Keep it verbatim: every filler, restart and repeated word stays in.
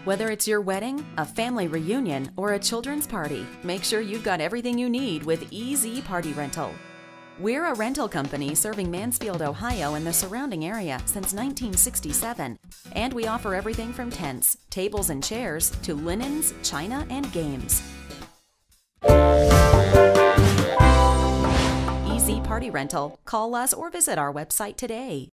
Whether it's your wedding, a family reunion, or a children's party, make sure you've got everything you need with E Z E Party Rental. We're a rental company serving Mansfield, Ohio and the surrounding area since nineteen sixty-seven, and we offer everything from tents, tables and chairs to linens, china, and games. E Z E Party Rental. Call us or visit our website today.